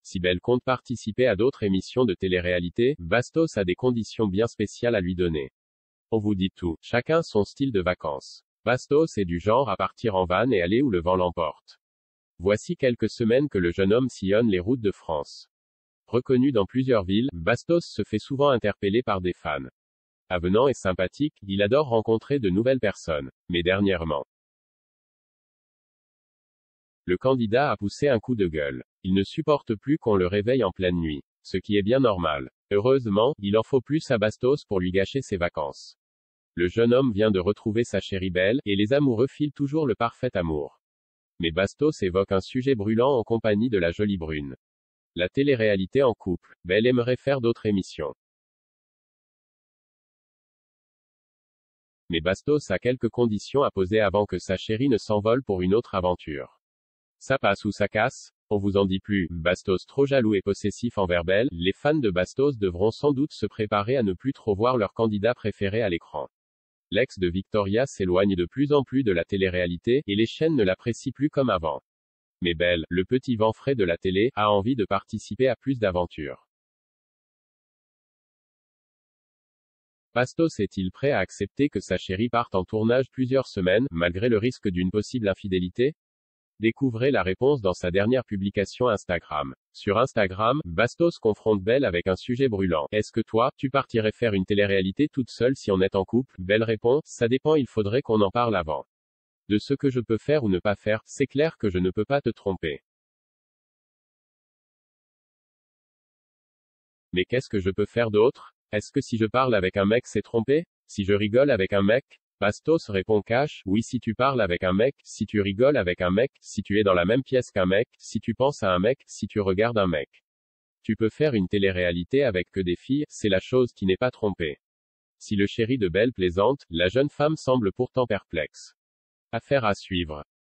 Si Belle compte participer à d'autres émissions de télé-réalité, Bastos a des conditions bien spéciales à lui donner. On vous dit tout. Chacun son style de vacances. Bastos est du genre à partir en van et aller où le vent l'emporte. Voici quelques semaines que le jeune homme sillonne les routes de France. Reconnu dans plusieurs villes, Bastos se fait souvent interpeller par des fans. Avenant et sympathique, il adore rencontrer de nouvelles personnes. Mais dernièrement, le candidat a poussé un coup de gueule. Il ne supporte plus qu'on le réveille en pleine nuit. Ce qui est bien normal. Heureusement, il en faut plus à Bastos pour lui gâcher ses vacances. Le jeune homme vient de retrouver sa chérie Belle, et les amoureux filent toujours le parfait amour. Mais Bastos évoque un sujet brûlant en compagnie de la jolie brune. La télé-réalité en couple. Belle aimerait faire d'autres émissions. Mais Bastos a quelques conditions à poser avant que sa chérie ne s'envole pour une autre aventure. Ça passe ou ça casse? On vous en dit plus. Bastos trop jaloux et possessif envers Belle, les fans de Bastos devront sans doute se préparer à ne plus trop voir leur candidat préféré à l'écran. L'ex de Victoria s'éloigne de plus en plus de la télé-réalité, et les chaînes ne l'apprécient plus comme avant. Mais Belle, le petit vent frais de la télé, a envie de participer à plus d'aventures. Bastos est-il prêt à accepter que sa chérie parte en tournage plusieurs semaines, malgré le risque d'une possible infidélité? Découvrez la réponse dans sa dernière publication Instagram. Sur Instagram, Bastos confronte Belle avec un sujet brûlant. Est-ce que toi, tu partirais faire une télé-réalité toute seule si on est en couple? Belle répond, ça dépend, il faudrait qu'on en parle avant. De ce que je peux faire ou ne pas faire, c'est clair que je ne peux pas te tromper. Mais qu'est-ce que je peux faire d'autre? Est-ce que si je parle avec un mec c'est tromper? Si je rigole avec un mec? Bastos répond cash, oui si tu parles avec un mec, si tu rigoles avec un mec, si tu es dans la même pièce qu'un mec, si tu penses à un mec, si tu regardes un mec. Tu peux faire une télé-réalité avec que des filles, c'est la chose qui n'est pas trompée. Si le chéri de Belle plaisante, la jeune femme semble pourtant perplexe. Affaire à suivre.